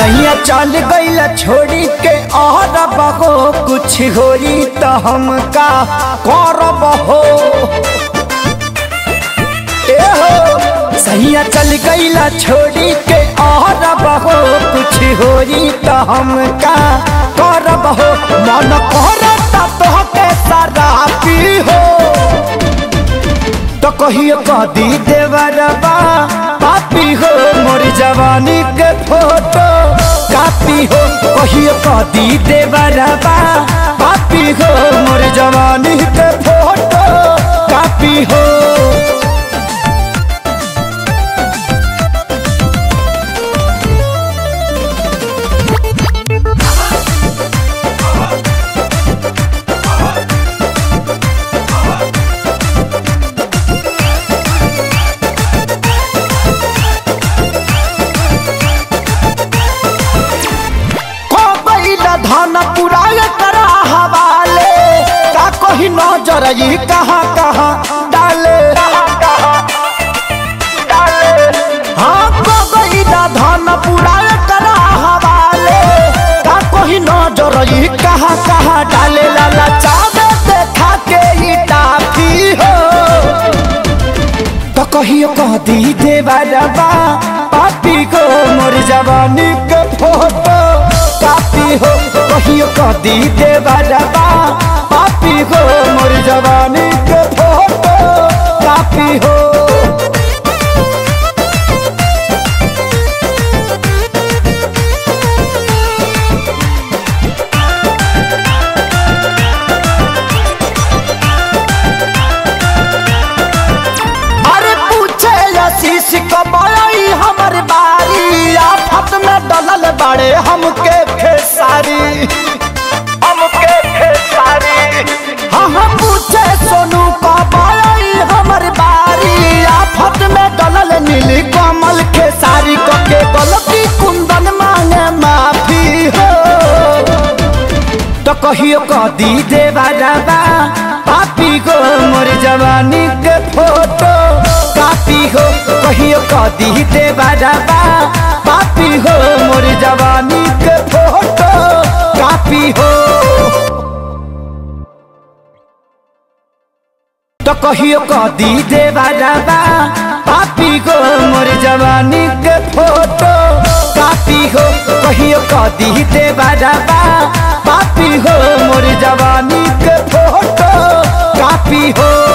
सैया चल गईला छोड़ी के और बहो कुछ होई तो हम का करब हो। सैया चल गईला छोड़ी के और बहो कुछ होई तो हम का करब हो। मन करता तोहके शराबी हो तो कहियो कदी देवरबा पापी हो। मोर जवानी के फोटो कापी हो कहियो कदी देवरबा पापी हो। मोर जवानी के फोटो कापी हो। धन पुराय करा हवाले का कोई नजर ये कहाँ कहाँ डाले। हाँ कोई धन पुराय करा हवाले का कोई नजर ये कहाँ कहाँ डाले। लाला चावे देखा के ही टाफी हो तो कहियो कह दी देवरबा पापी को। मोर जवानी के फोटो कापी हो कहियो कदी देवरबा पापी हो। मोर जवानी के फोटो कापी हो। अरे पूछे आशीष कब आई हमर बारी आफत में डलल बाड़े हमके खेसारी हाँ हाँ पूछे सोनू कब आई हमर बारी आफत में डलल नीली कमल खेसारी के गलती कुंदन मांगे माफी हो तो कहियो कदी देवरबा पापी को। मोर जवानी के फोटो कापी हो कहियो कदी देवरबा पापी हो। मोर जवानी के फोटो कापी हो तो कहियो कदी देवरबा पापी हो। मोर जवानी के फोटो कापी हो कहियो कदी देवरबा पापी हो। मोर जवानी के फोटो कापी हो।